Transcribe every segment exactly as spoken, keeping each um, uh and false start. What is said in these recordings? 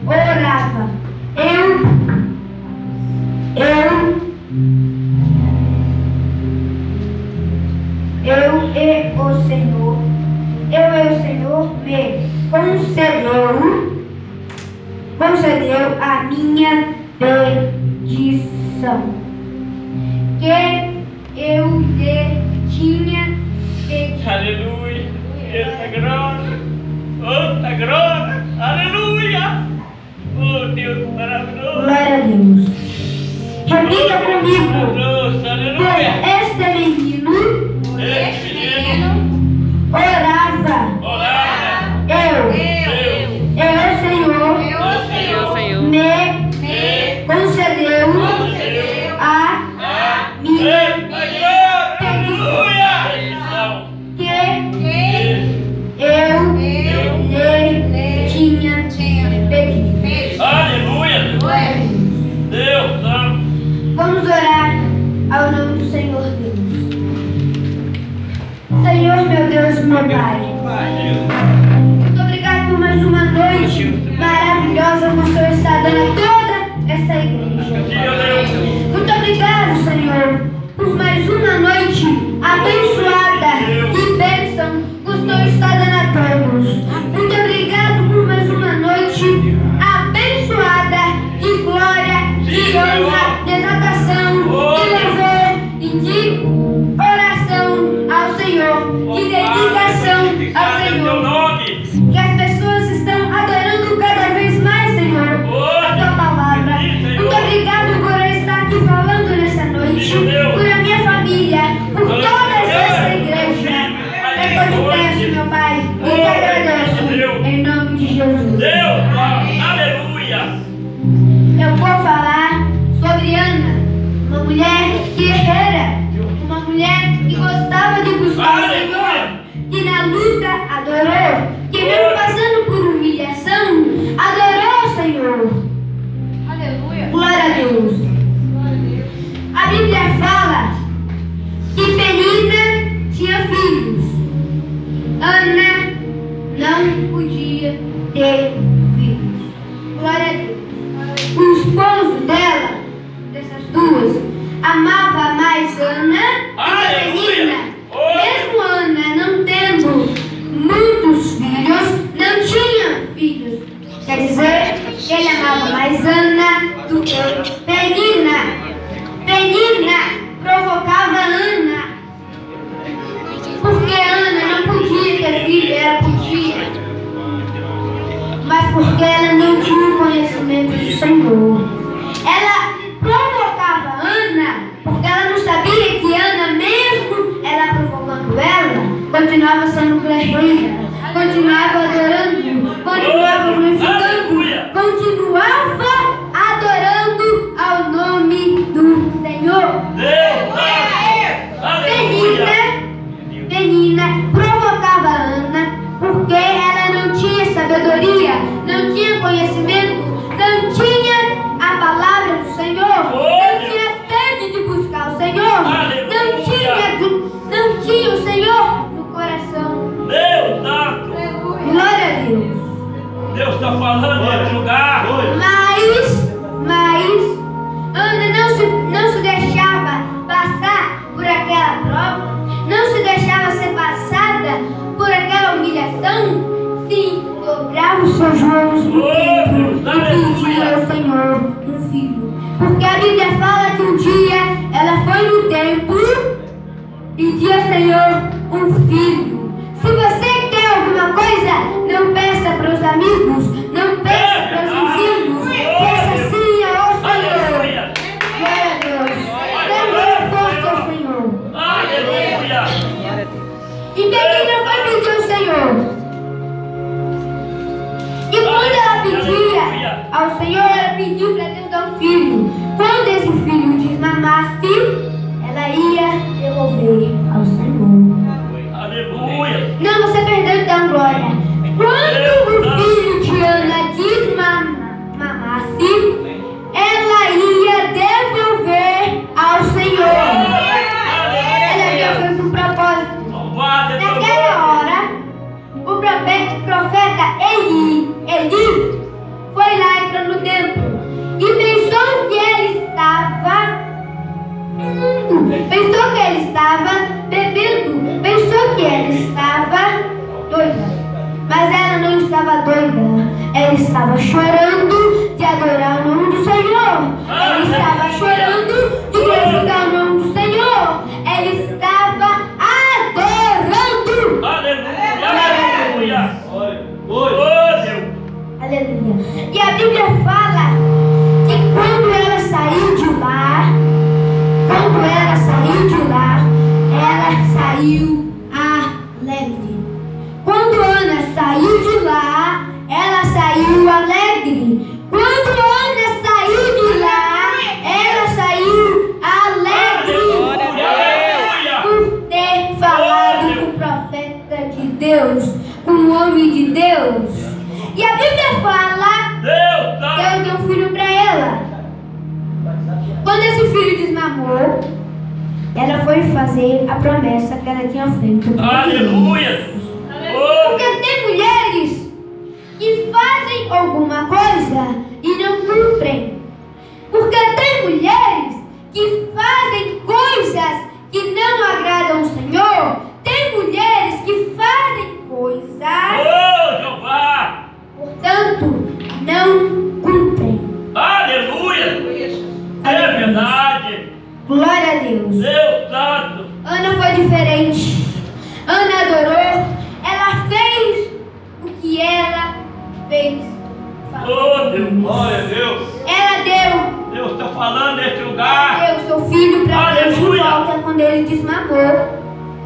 orava. Eu, eu, eu e o Senhor, eu e o Senhor me concedeu, concedeu a minha petição, que eu lhe tinha pedido. Aleluia. Essa glória. Outra glória. Aleluia. Oh, Deus maravilhoso. Glória a Deus. Repita comigo. Deus, aleluia. Este menino Este menino orava. orava. Eu, Eu, eu, Senhor, o Senhor, Senhor, me me concedeu concedeu a a minha glória. Aleluia. Petição. que Que eu lhe tinha pedido. Aleluia. Deus santo. Vamos orar ao nome do Senhor Deus. Senhor, meu Deus, meu Pai, muito obrigado por mais uma noite maravilhosa que o Senhor está dando a toda essa igreja. Muito obrigado, Senhor, por mais uma noite abençoada e bênção que o Senhor está dando a todos. Muito obrigado por mais uma noite abençoada de glória, de honra, de exaltação, de louvor e de oração ao Senhor, de dedicação ao Senhor. Que as pessoas estão adorando cada vez mais, Senhor, a tua palavra. Muito obrigado por eu estar aqui falando nessa noite, por a minha família, por toda essa igreja. Eu te peço, meu Pai, e te agradeço, em nome de Jesus. Deus, aleluia. Eu vou falar sobre Ana, uma mulher guerreira, uma mulher que gostava de buscar o Senhor, que na luta adorou, que mesmo passando por humilhação, adorou o Senhor. aleluia. Glória a Deus. A Bíblia fala que Penina tinha filhos. Ana não podia ter filhos. Glória a Deus. O esposo dela, dessas duas, amava mais Ana do que Penina. Mesmo Ana não tendo muitos filhos, não tinha filhos. Quer dizer que ele amava mais Ana do que Penina. Penina provocava Ana, porque Ana não podia ter filho, ela podia, mas porque ela não tinha conhecimento do Senhor. Ela provocava Ana, porque ela não sabia que Ana, mesmo ela provocando ela, continuava sendo guerreira, continuava adorando, continuava glorificando, continuava adorando ao nome do Senhor. Penina, Penina provocava Ana, porque ela não tinha sabedoria, não tinha conhecimento, não tinha a palavra do Senhor, não tinha sede de buscar o Senhor, não tinha, não tinha o Senhor no coração. Deus santo. Glória a Deus. Deus está falando nesse lugar. Mas, mas, Ana não se, não se deixava passar por aquela prova, não se deixava ser passada por aquela humilhação, sim, dobrava os seus joelhos no templo e pedia ao Senhor um filho. Porque a Bíblia fala que um dia ela foi no templo e pedia ao Senhor um filho. Se você quer alguma coisa, não peça para os amigos, não peça para os vizinhos, peça sim ao Senhor. Glória a Deus. Dê força ao Senhor. Aleluia. E Penina foi pedir ao Senhor. E quando ela pedia ao Senhor, ela pediu para Deus dar um filho. Quando esse filho desmamasse, ela ia devolver ao Senhor. Aleluia. Não, você perdeu então, glória. Quando o filho de Ana fumando, pensou que ele estava bebendo, pensou que ela estava doida. Mas ela não estava doida, ela estava chorando de adorar o nome do Senhor. Ela estava chorando de glorificar o nome do Senhor. Ela estava adorando. Aleluia! Aleluia! Aleluia! E a Bíblia fala que quando ela saiu de lá, quando ela saiu de lá, ela saiu alegre. Quando Ana saiu de lá, ela saiu alegre. Quando Ana saiu de lá, ela saiu alegre. Por ter falado com o profeta de Deus, com o homem de Deus. E a Bíblia fala que Deus deu um filho para ela. Quando esse filho desmamou, ela foi fazer a promessa que ela tinha feito. Aleluia! Porque tem mulheres que fazem alguma coisa e não cumprem. Porque tem mulheres que fazem coisas que não agradam o Senhor. Tem mulheres que fazem coisas, Oh, Jeová! portanto, não cumprem. Aleluia! É verdade! Glória a Deus. Deus Santo! Ana foi diferente. Ana adorou. Ela fez o que ela fez. Oh, Deus! Glória a Deus! Ela deu. Deus está falando nesse lugar! Deu seu filho para Deus de Aleluia. volta quando ele desmamou.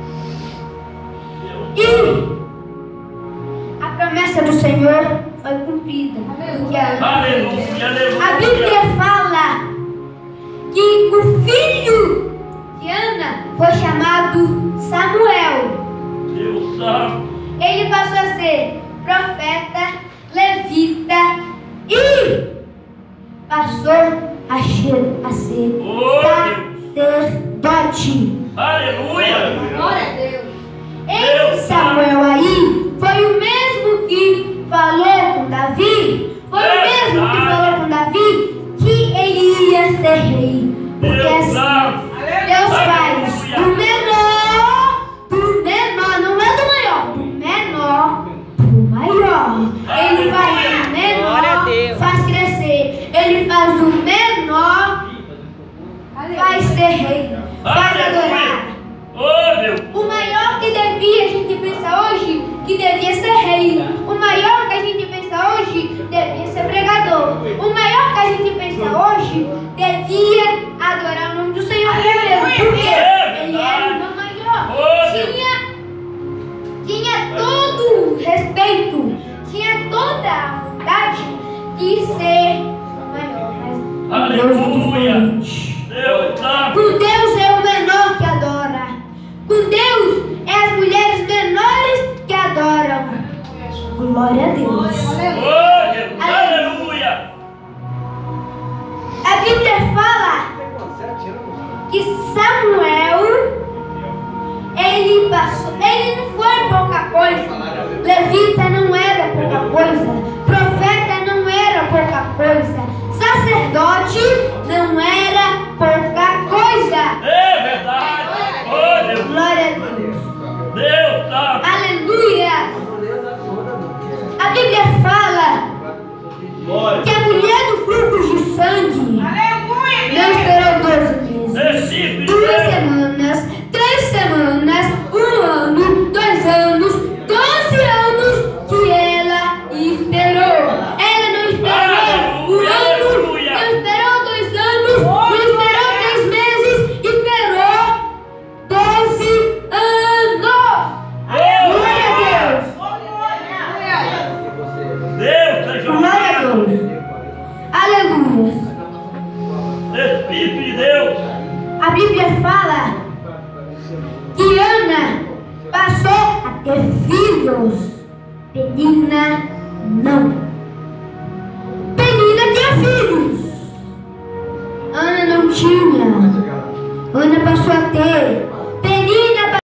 E a promessa do Senhor foi cumprida. Porque a, Aleluia! a Bíblia fala que o filho de Ana foi chamado Samuel. Deus Santo! Ele passou a ser profeta, levita e passou a ser, a ser Oh, sacerdote. Aleluia! Glória a Deus. Esse Samuel aí foi o mesmo que falou com Davi. Foi o mesmo que falou com Davi que ele ia ser rei. Porque Deus assim, Santo! Deus faz do menor, do menor, não é do maior, do menor pro maior. Ele faz do menor, faz crescer. Ele faz do menor, faz ser rei, faz adorar. Oh, Deus! O maior que devia, a gente pensa hoje, que devia ser rei. O maior que a gente pensa hoje, devia ser pregador. O maior que a gente pensa hoje, devia adorar o nome do Senhor primeiro. Por quê? Ele era o maior. Tinha, tinha todo o respeito, tinha toda a vontade de ser o maior. Mas Deus é diferente. Deus Santo! Com Deus é o menor que adora. Com Deus é as mulheres menores que adoram. Glória a Deus. Oh, Deus! Aleluia! A Bíblia fala que Samuel, ele passou, ele não foi pouca coisa. Levita não era pouca coisa. Profeta não era pouca coisa. Sacerdote não era pouca coisa. É verdade! Oh, Deus! Glória a Deus. Deus Santo! Aleluia. A Bíblia fala que a mulher do fluxo de sangue não esperou doze meses, duas semanas, três semanas, um ano, dois anos, doze anos que ela esperou. Ela não esperou um ano, não esperou dois anos, não esperou três meses, esperou doze anos. Glória a Deus. Deus seja Glória a louvado! Deus. Aleluia. Espírito de Deus! A Bíblia fala que Ana passou a ter filhos. Penina não. Penina tinha filhos. Ana não tinha. Ana passou a ter.